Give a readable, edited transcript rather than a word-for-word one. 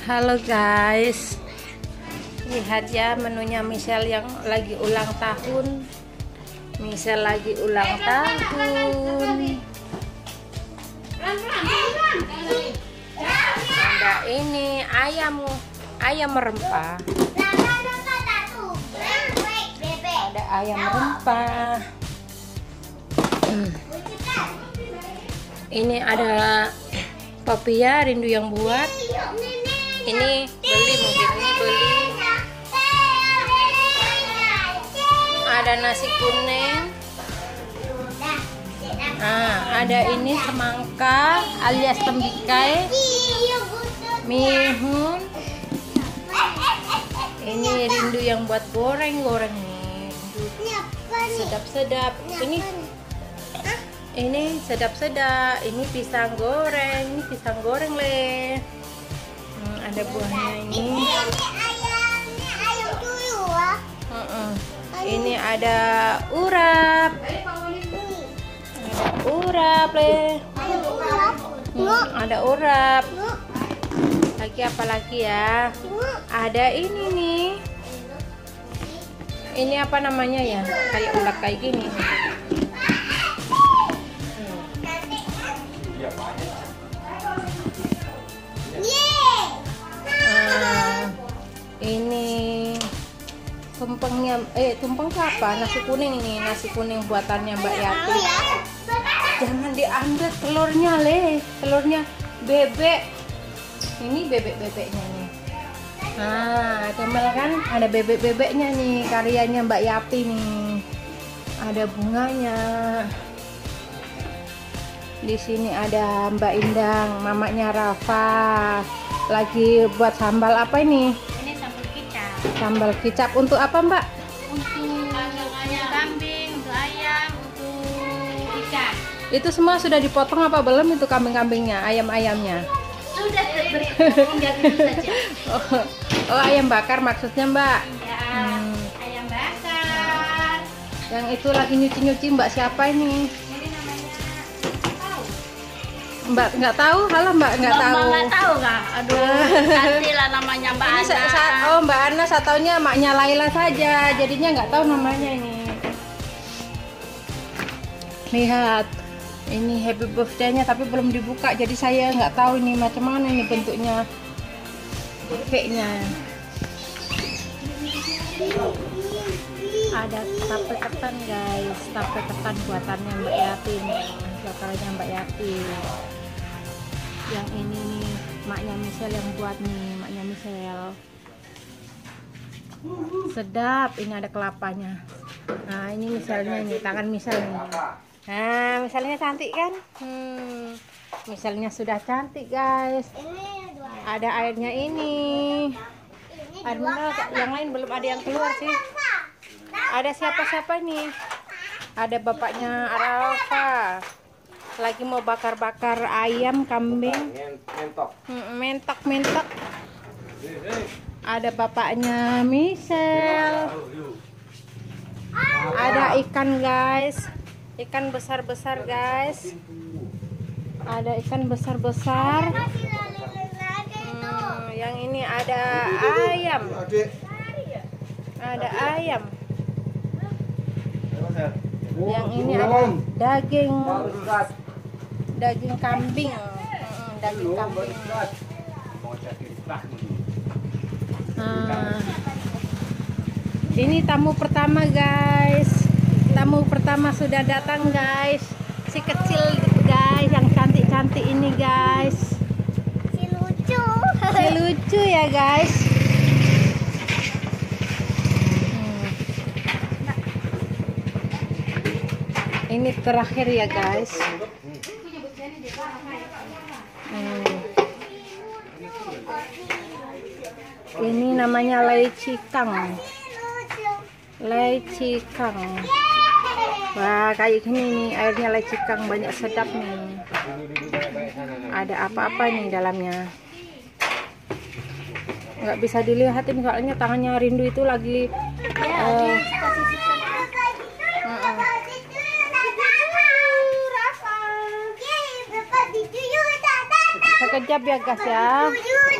Halo guys, lihat ya menunya Michelle yang lagi ulang tahun. Michelle lagi ulang tahun. Ada ini ayam rempah. Ada ayam rempah. Ini ada Papia Rindu yang buat. Ini beli, mungkin ini beli. Ada nasi kuning. Nah, ada ini semangka alias tembikai, mihun. Ini rindu yang buat goreng-goreng nih. Sedap-sedap. Ini sedap-sedap. Ini pisang goreng. Ini pisang goreng le. Ada buahnya ini. Ini ada urap. Ada urap le. Ada urap. Lagi apa lagi ya? Ada ini nih. Ini apa namanya ya? Kayak ulat kayak gini. Ini tumpengnya, tumpeng apa? Nasi kuning ini, nasi kuning buatannya Mbak Yati. Jangan diambil telurnya le, telurnya bebek. Ini bebek-bebeknya nih. Nah, Cemel kan ada bebek-bebeknya nih, karyanya Mbak Yati nih. Ada bunganya. Di sini ada Mbak Indang, mamanya Rafa. Lagi buat sambal apa ini? Ini sambal kicap. Sambal kicap untuk apa Mbak? Untuk kambing, untuk ayam, untuk ikan. Itu semua sudah dipotong apa belum itu kambing-kambingnya, ayam-ayamnya? Sudah tinggal itu saja. Oh, ayam bakar maksudnya Mbak? Ya, ayam bakar. Yang itu lagi nyuci-nyuci Mbak siapa ini? Ini namanya tahu. Mbak nggak tahu? Halo Mbak nggak tahu? Nggak tahu nggak? Aduh, gantilah namanya Mbak Ini Ana. oh Mbak Ana, saya taunya maknya Laila saja, jadinya nggak tahu namanya ini. Lihat, ini happy birthday-nya tapi belum dibuka, jadi saya nggak tahu ini macam mana ini bentuknya, kayaknya. Ada tape ketan guys, tape ketan buatannya Mbak Yati nih, buatannya Mbak Yati. Yang ini nih maknya Michelle yang buat nih, maknya Michelle. Sedap, ini ada kelapanya. Nah ini Michelle-nya ini, tangan Michelle nih. Nah Michelle-nya cantik kan? Michelle-nya sudah cantik guys. Ada airnya ini. Air mineral, yang lain belum ada yang keluar sih. Ada siapa-siapa nih? Ada bapaknya Rafa. Lagi mau bakar-bakar ayam, kambing. Mentok. Ada bapaknya Michelle. Ada ikan guys. Ikan besar-besar guys. Ada ikan besar-besar. Yang ini ada ayam. Ada ayam. Yang ini ada daging kambing. Daging kambing. Ini tamu pertama guys. Tamu pertama sudah datang guys. Si kecil guys, yang cantik-cantik ini guys. Si lucu ya guys. Ini terakhir ya guys. Ini namanya lecikang. Lecikang. Wah kayak gini nih airnya lecikang, banyak sedap nih. Ada apa-apa nih dalamnya. Nggak bisa dilihatin soalnya tangannya Rindu itu lagi sekejap ya guys ya.